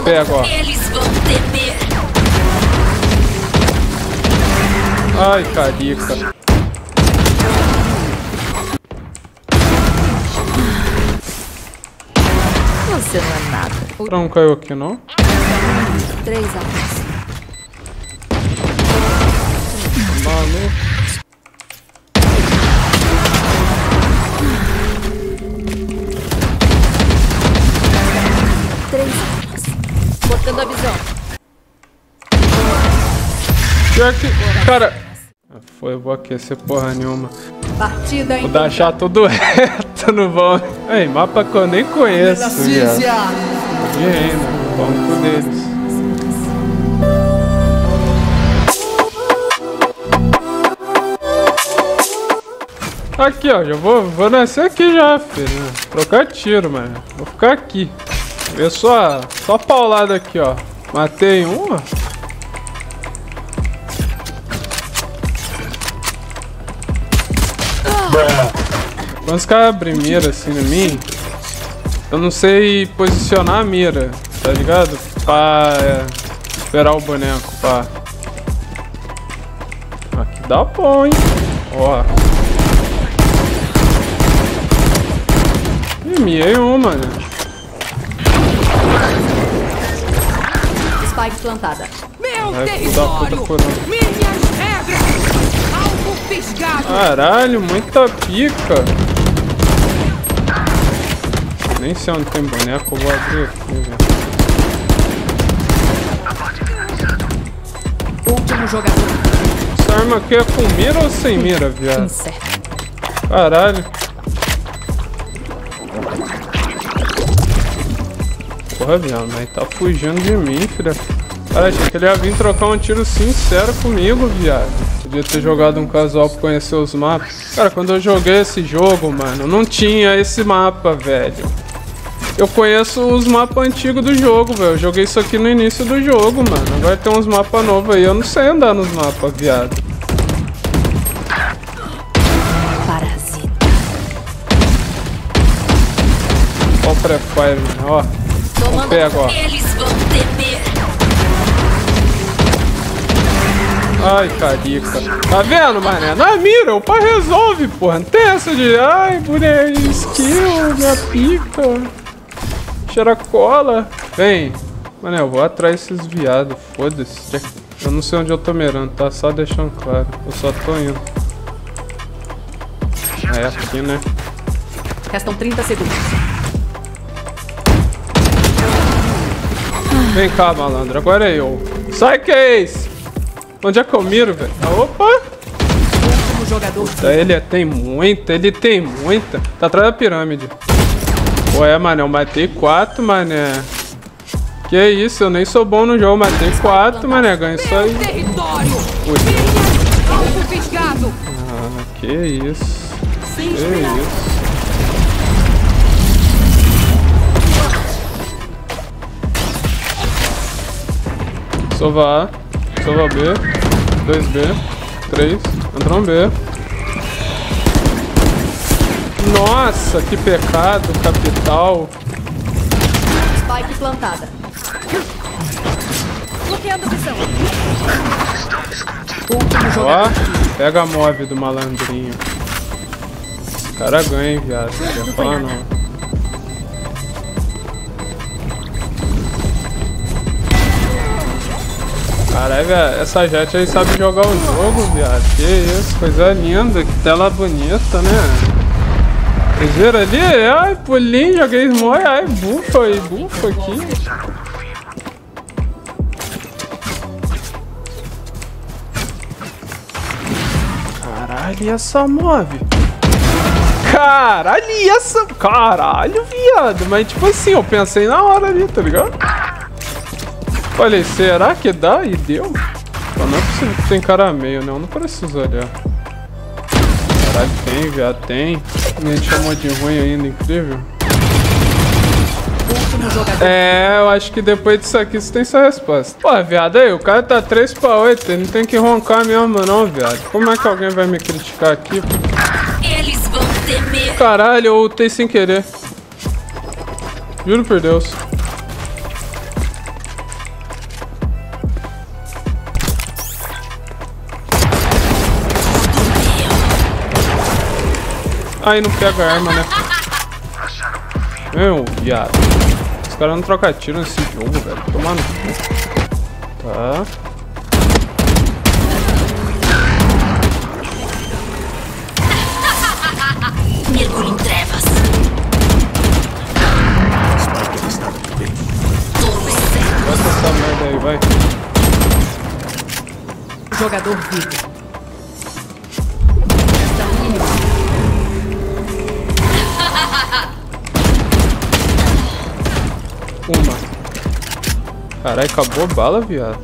pego, ó. Eles vão temer. Ai, carica. Você não é nada. Não caiu aqui, não? 3 alvos. Maluco. Cortando a visão. Pior que... Cara... Foi, eu vou aquecer porra nenhuma. Partida em... Vou deixar tudo reto no vão. Ei, mapa que eu nem conheço, viado. E ainda, banco deles. Aqui, ó, já vou nascer aqui já, filho. Trocar tiro, mano. Vou ficar aqui. Vê só paulada aqui, ó. Matei um, ó. Quando os caras abrem mira assim em mim, eu não sei posicionar a mira, tá ligado? Pra esperar o boneco, pá. Aqui dá bom, hein? Ó. Ih, miei uma, né? Spike plantada. Meu Vai, território! puta, Minhas regras! Alvo fisgado! Caralho, muita pica. Nem sei onde tem boneco, eu vou abrir aqui, velho. Último jogador. Essa arma aqui é com mira ou sem mira, viado? Incerto. Caralho. Porra, viado, mas tá fugindo de mim, filha. Cara, achei que ele ia vir trocar um tiro sincero comigo, viado. Podia ter jogado um casual pra conhecer os mapas. Cara, quando eu joguei esse jogo, mano, não tinha esse mapa, velho. Eu conheço os mapas antigos do jogo, velho. Eu joguei isso aqui no início do jogo, mano. Agora tem uns mapas novos aí. Eu não sei andar nos mapas, viado. Parasita. Ó o pré-fire, mano. Ó. Eu pego, ó. Eles vão temer. Ai, carica. Tá vendo, mané? Na mira, o pai resolve, porra. Não tem essa de... Ai, boneco, skill, minha pica. Cheira cola. Vem. Mané, eu vou atrás desses viados. Foda-se. Eu não sei onde eu tô mirando, tá? Só deixando claro. Eu só tô indo. É aqui, né? Restam 30 segundos. Vem cá, malandro. Agora é eu. Sai, que é esse? Onde é que eu miro, velho? Opa! Último jogador. Ele tem muita. Tá atrás da pirâmide. Ué, mané, eu matei 4, mané. Que isso, eu nem sou bom no jogo. Matei 4, mané. Ganho isso aí. Território! Ui. Alvo fisgado! Ah, que isso. Que isso. Sova A, Sova B, 2B, 3, entrou um B. Nossa, que pecado capital. Spike plantada. Bloqueando visão. Último jogador. Ó, pega a move do malandrinho. Esse cara ganha, hein, viado. Não quer falar não. Caralho, velho, essa Jet aí sabe jogar o jogo, viado. Que isso, coisa linda, que tela bonita, né? Vocês viram ali? Ai, pulinho, joguei smoke, ai, bufa aí, bufa aqui. Caralho, e essa move? Caralho, e essa... Caralho, viado. Mas tipo assim, eu pensei na hora ali, tá ligado? Falei, será que dá? E deu? Pô, não é possível que tem cara meio, não. Não preciso olhar. Caralho, tem, viado, tem. A gente chamou de ruim ainda, incrível. É, eu acho que depois disso aqui você tem sua resposta. Pô, viado, aí, o cara tá 3-8, ele não tem que roncar mesmo não, viado. Como é que alguém vai me criticar aqui? Eles vão temer. Caralho, eu ultei sem querer. Juro por Deus. Aí não pega a arma, né? Meu, viado. Os caras não trocam tiro nesse jogo, velho. Toma no cu. Tá. Mergulho em trevas. Bota essa merda aí, vai. Jogador vivo. Uma. Caralho, acabou a bala, viado.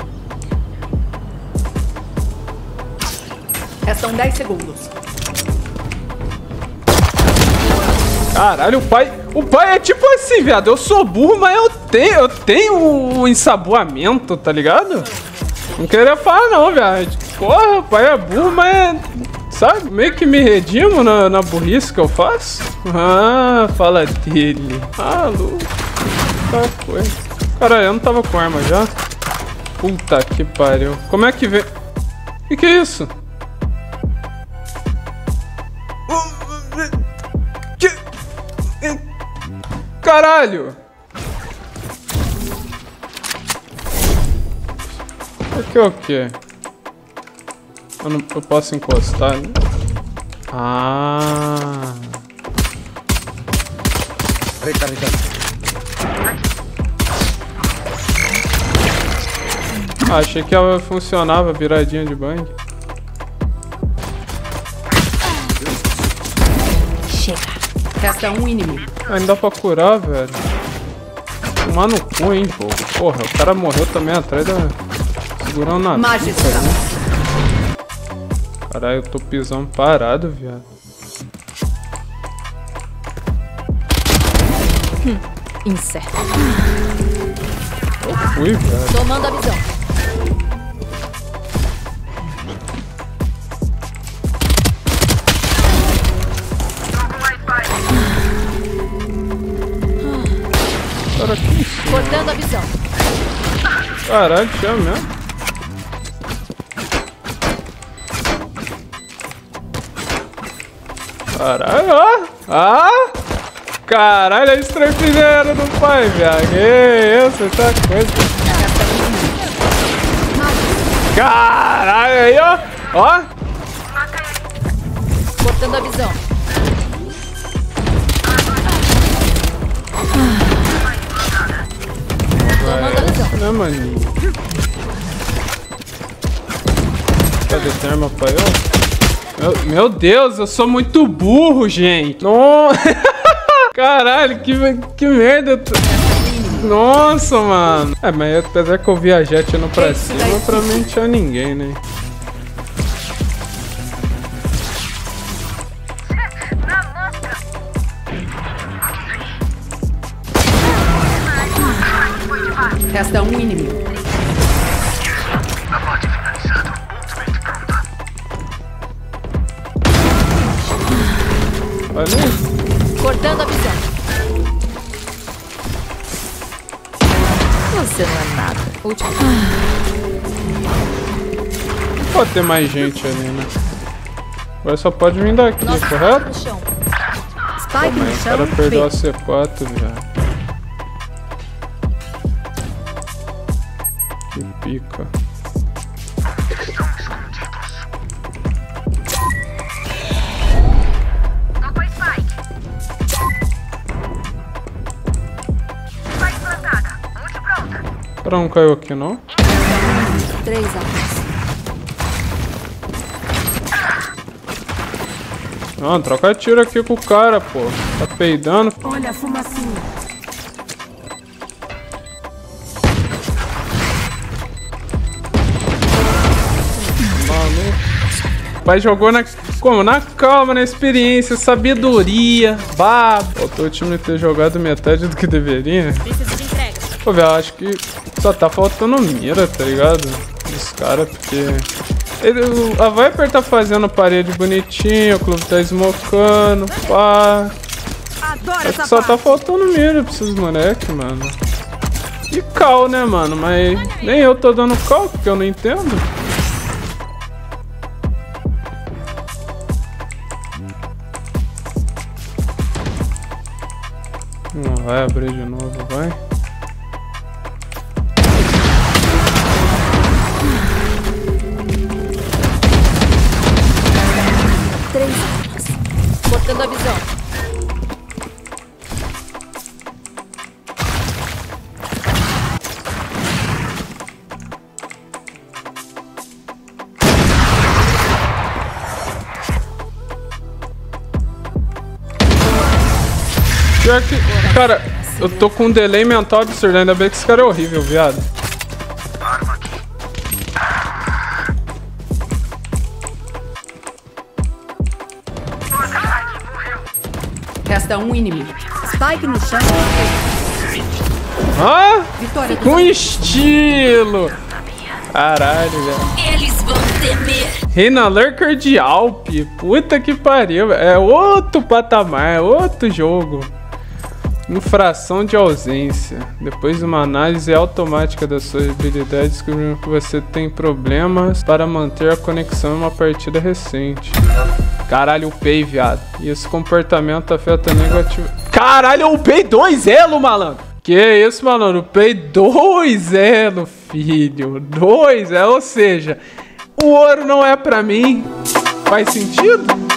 Restam 10 segundos. Caralho, o pai é tipo assim, viado. Eu sou burro, mas eu tenho um ensaboamento, tá ligado? Não queria falar não, viado. Porra, o pai é burro, mas sabe? Meio que me redimo na burrice que eu faço. Ah, fala dele. Ah, louco. Tá coisa. Caralho, eu não tava com arma já? Puta que pariu. Como é que vem? Que é isso? Caralho! Aqui é o quê? Eu posso encostar, né? Ah! Ah, achei que ela funcionava viradinha de bang. Chega. Resta um inimigo. Ainda dá pra curar, velho. Tomar no cu, hein, pô. Porra, o cara morreu também atrás da... Segurando na... Magistrado. Caralho, eu tô pisando parado, viado. Incerto. Eu fui, viado. Tomando a visão. Cara, que isso? Cortando a visão. Caralho, chama mesmo. Caralho, ó. Ah! Caralho, é estrafineiro do pai, viado. Que isso, essa coisa. Caralho, aí, ó. Ó. Cortando a visão. Tomando a visão. Né, maninho? Cadê a arma pra eu? Meu Deus, eu sou muito burro, gente. Nossa. Caralho, que merda. Nossa, mano. É, mas apesar que eu vi a jet indo pra cima, pra mim não tinha ninguém, né? Resta um inimigo. Olha aí. Cortando a visão. Você não é nada. Último. Pode ter mais gente ali, né? Agora só pode vir daqui, Nossa, correto? no chão. Spike no O chão. cara perdeu a B. C4 já. Que pica. O cara não caiu aqui, não? 3 almas. Não, troca tiro aqui com o cara, pô. Tá peidando. Olha a fumacinha. Maluco. O pai jogou na... Como? Na calma, na experiência, sabedoria, babo. Faltou o time ter jogado metade do que deveria. Precisa de entrega. Pô, velho, acho que só tá faltando mira, tá ligado? Dos caras, porque... A Viper tá fazendo parede bonitinha, o clube tá smocando, pá. Adoro Acho essa que só parte. tá faltando mira pra esses moleque, mano. E cal, né, mano? Mas nem eu tô dando cal, porque eu não entendo. Não vai abrir de novo, vai. Cortando a visão. Pior que, cara, eu tô com um delay mental absurdo. Ainda bem que esse cara é horrível, viado. Resta um inimigo. Spike no chão. Ah! Vitória do Com estilo! Caralho, velho. Eles vão temer. Reina Lurker de Alpe. Puta que pariu. É outro patamar, é outro jogo. Infração de ausência. Depois de uma análise automática das suas habilidades, descobrimos que você tem problemas para manter a conexão em uma partida recente. Caralho, eu upei, viado. E esse comportamento afeta negativo. Caralho, eu upei 2 elo, malandro. Que isso, malandro? Upei 2 elo, filho. 2 elo, ou seja, o ouro não é pra mim. Faz sentido?